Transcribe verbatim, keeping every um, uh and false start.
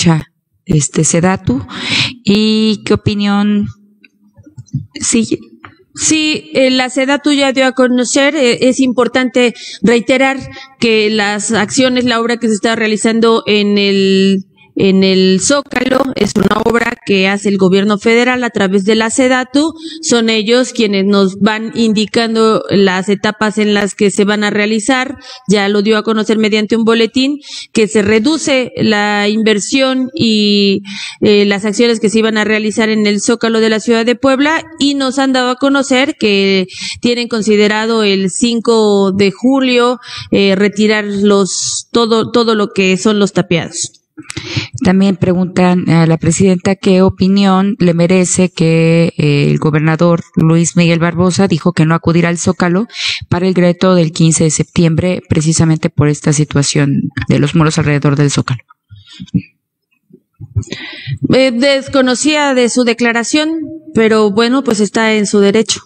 fecha este Sedatu y qué opinión sigue. Sí, eh, la Sedatu ya dio a conocer, eh, es importante reiterar que las acciones, la obra que se está realizando en el en el Zócalo es una obra que hace el gobierno federal a través de la Sedatu. Son ellos quienes nos van indicando las etapas en las que se van a realizar. Ya lo dio a conocer mediante un boletín que se reduce la inversión y eh, las acciones que se iban a realizar en el Zócalo de la ciudad de Puebla, y nos han dado a conocer que tienen considerado el cinco de julio eh, retirar los todo todo lo que son los tapiados. También preguntan a la presidenta qué opinión le merece que eh, el gobernador Luis Miguel Barbosa dijo que no acudirá al Zócalo para el grito del quince de septiembre, precisamente por esta situación de los muros alrededor del Zócalo. Eh, desconocía de su declaración, pero bueno, pues está en su derecho.